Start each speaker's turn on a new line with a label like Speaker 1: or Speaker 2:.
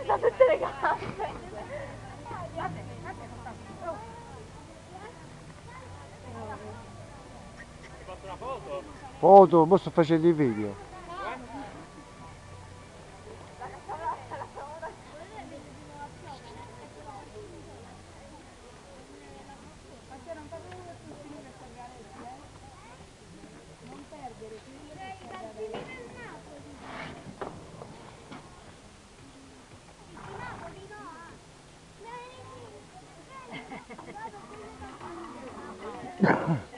Speaker 1: Da tutte le gambe.
Speaker 2: Hai fatto una foto?
Speaker 3: Foto, mo sto facendo il video.
Speaker 1: Non perdere,
Speaker 3: Ha